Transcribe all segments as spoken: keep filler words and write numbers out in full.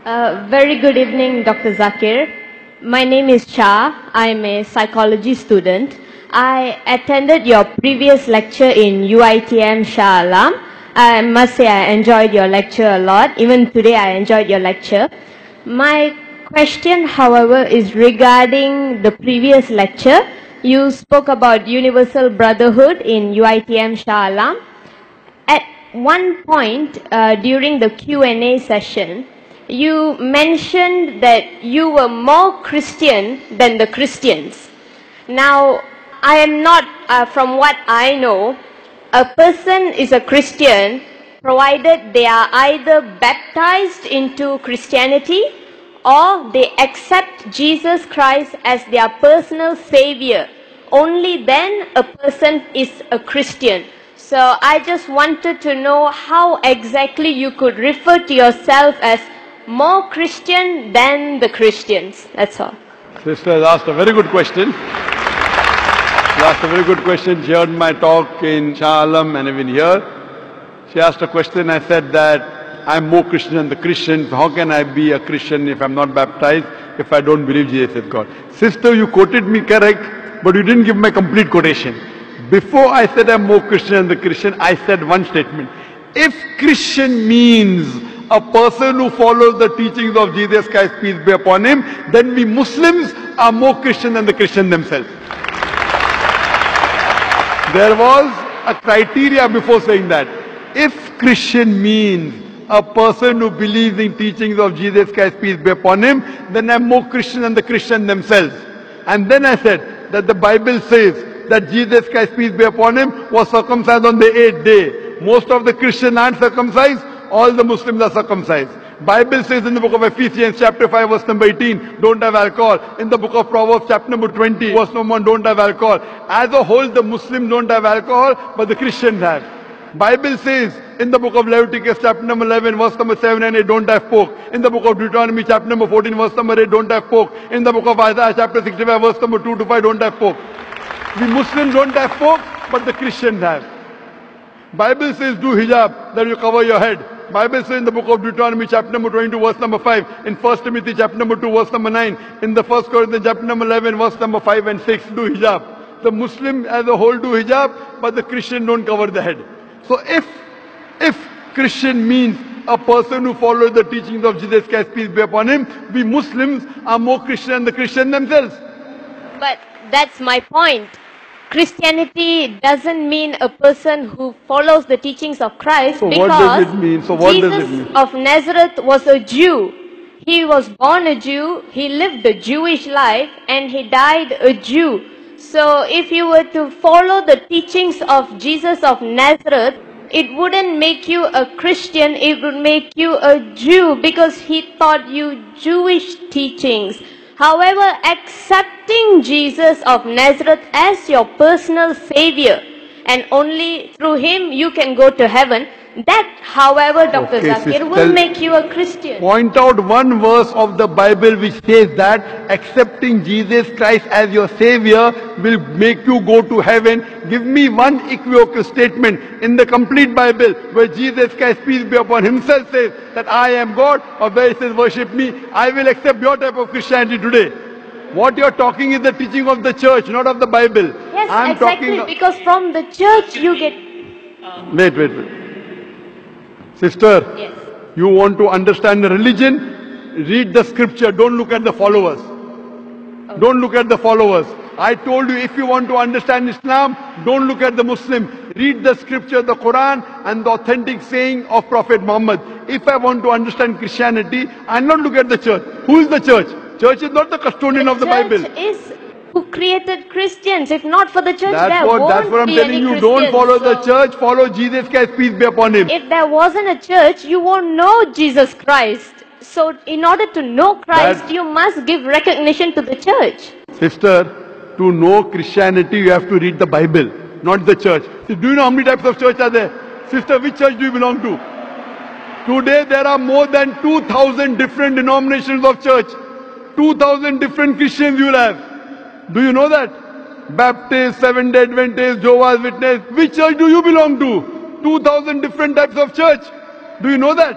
Uh, very good evening, Doctor Zakir. My name is Shah. I'm a psychology student. I attended your previous lecture in U I T M Shah Alam. I must say I enjoyed your lecture a lot. Even today I enjoyed your lecture. My question, however, is regarding the previous lecture. You spoke about universal brotherhood in U I T M Shah Alam. At one point uh, during the Q and A session, you mentioned that you were more Christian than the Christians. Now, I am not, uh, from what I know, a person is a Christian provided they are either baptized into Christianity or they accept Jesus Christ as their personal savior. Only then a person is a Christian. So I just wanted to know how exactly you could refer to yourself as more Christian than the Christians. That's all. Sister has asked a very good question. She asked a very good question. She heard my talk in Shah Alam and even here. She asked a question. I said that I'm more Christian than the Christians. How can I be a Christian if I'm not baptized, if I don't believe Jesus is God? Sister, you quoted me correct, but you didn't give my complete quotation. Before I said I'm more Christian than the Christian, I said one statement. If Christian means a person who follows the teachings of Jesus Christ, peace be upon him, then we Muslims are more Christian than the Christian themselves. There was a criteria before saying that. If Christian means a person who believes in teachings of Jesus Christ, peace be upon him, then I'm more Christian than the Christian themselves. And then I said that the Bible says that Jesus Christ, peace be upon him, was circumcised on the eighth day. Most of the Christians aren't circumcised. All the Muslims are circumcised. Bible says in the book of Ephesians chapter five verse number eighteen, don't have alcohol. In the book of Proverbs chapter number twenty verse number one, don't have alcohol. As a whole, the Muslims don't have alcohol, but the Christians have. Bible says in the book of Leviticus chapter number eleven verse number seven and eight, don't have pork. In the book of Deuteronomy chapter number fourteen verse number eight, don't have pork. In the book of Isaiah chapter sixty-five verse number two to five, don't have pork. The Muslims don't have pork, but the Christians have. Bible says do hijab, that you cover your head. Bible says in the book of Deuteronomy chapter number twenty-two verse number five, in First Timothy chapter number two verse number nine, in the First Corinthians chapter number eleven verse number five and six, do hijab. The Muslim as a whole do hijab, but the Christian don't cover the head. So if, if Christian means a person who follows the teachings of Jesus Christ, peace be upon him, we Muslims are more Christian than the Christian themselves. But that's my point. Christianity doesn't mean a person who follows the teachings of Christ, so because what does it mean? So what Jesus does it mean? of Nazareth was a Jew. He was born a Jew, he lived a Jewish life, and he died a Jew. So if you were to follow the teachings of Jesus of Nazareth, it wouldn't make you a Christian, it would make you a Jew, because he taught you Jewish teachings. However, accepting Jesus of Nazareth as your personal savior, and only through him you can go to heaven, that, however, Doctor Okay, Zakir, sister, will make you a Christian. Point out one verse of the Bible which says that accepting Jesus Christ as your savior will make you go to heaven. Give me one equivocal statement in the complete Bible where Jesus Christ, peace be upon himself, says that I am God, or where he says worship me. I will accept your type of Christianity today. What you're talking is the teaching of the church, not of the Bible. Yes, I'm exactly, talking because from the church you get... Wait, wait, wait. Sister, Yes. you want to understand the religion? Read the scripture, don't look at the followers. Okay. Don't look at the followers. I told you, if you want to understand Islam, don't look at the Muslim. Read the scripture, the Quran, and the authentic saying of Prophet Muhammad. If I want to understand Christianity, I'll not look at the church. Who is the church? Church is not the custodian the of the Bible. church is who created Christians. If not for the church, That's there what, won't that's what I'm be telling any you. Don't Christians. follow So the church, follow Jesus Christ, peace be upon him. if there wasn't a church, you won't know Jesus Christ. So in order to know Christ, That- you must give recognition to the church. Sister, to know Christianity, you have to read the Bible, not the church. So do you know how many types of church are there? Sister, which church do you belong to? Today there are more than two thousand different denominations of church. two thousand different Christians you will have. Do you know that? Baptist, Seventh-day Adventist, Jehovah's Witness. Which church do you belong to? two thousand different types of church. Do you know that?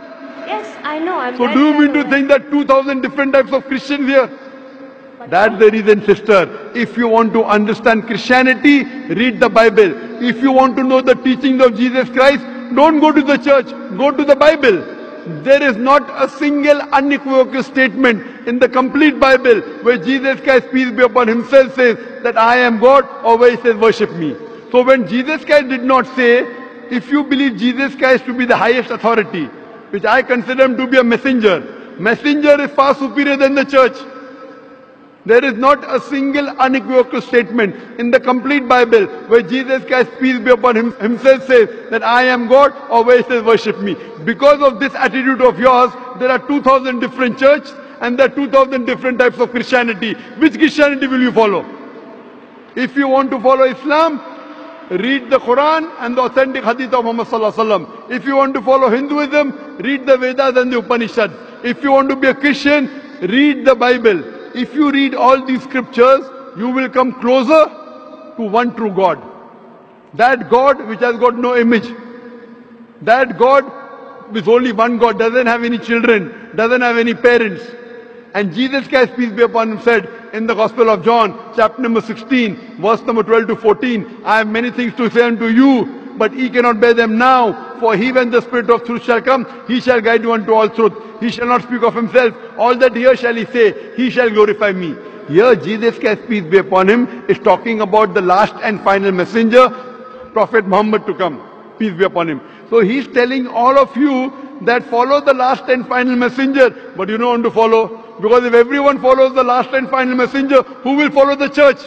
Yes, I know. I'm So very do you well mean to aware. think that two thousand different types of Christians here? That's the reason, sister. If you want to understand Christianity, read the Bible. If you want to know the teachings of Jesus Christ, don't go to the church, go to the Bible. There is not a single unequivocal statement in the complete Bible where Jesus Christ, peace be upon himself, says that I am God, or where he says worship me. So when Jesus Christ did not say, if you believe Jesus Christ to be the highest authority, which I consider him to be a messenger, messenger is far superior than the church. There is not a single unequivocal statement in the complete Bible where Jesus Christ, peace be upon him, himself, says that I am God, or where he says worship me. Because of this attitude of yours, there are two thousand different churches and there are two thousand different types of Christianity. Which Christianity will you follow? If you want to follow Islam, read the Quran and the authentic hadith of Muhammad sallallahu alaihi wasallam. If you want to follow Hinduism, read the Vedas and the Upanishads. If you want to be a Christian, read the Bible. If you read all these scriptures, you will come closer to one true God. That God which has got no image. That God with only one God, doesn't have any children, doesn't have any parents. And Jesus Christ, peace be upon him, said in the Gospel of John, chapter number sixteen, verse number twelve to fourteen, I have many things to say unto you, but ye cannot bear them now. For he, when the Spirit of truth shall come, he shall guide you unto all truth. He shall not speak of himself. All that here shall he say, he shall glorify me. Here Jesus Christ, peace be upon him, is talking about the last and final messenger, Prophet Muhammad, to come. Peace be upon him. So he's telling all of you that follow the last and final messenger, but you don't want to follow. Because if everyone follows the last and final messenger, who will follow the church?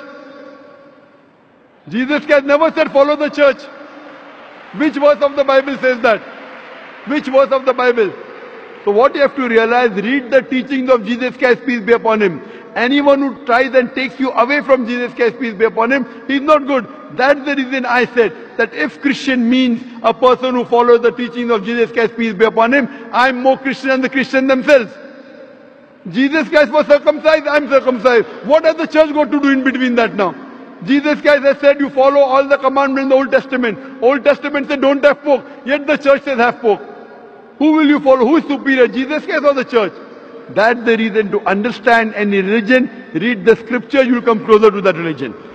Jesus Christ never said follow the church. Which verse of the Bible says that? Which verse of the Bible? So what you have to realize, read the teachings of Jesus Christ, peace be upon him. Anyone who tries and takes you away from Jesus Christ, peace be upon him, he's not good. That's the reason I said that if Christian means a person who follows the teachings of Jesus Christ, peace be upon him, I'm more Christian than the Christians themselves. Jesus Christ was circumcised, I'm circumcised. What has the church got to do in between that now? Jesus Christ has said you follow all the commandments in the Old Testament. Old Testament said don't have pork, yet the church says have pork. Who will you follow? Who is superior, Jesus Christ or the church? That's the reason to understand any religion, read the scripture, you will come closer to that religion.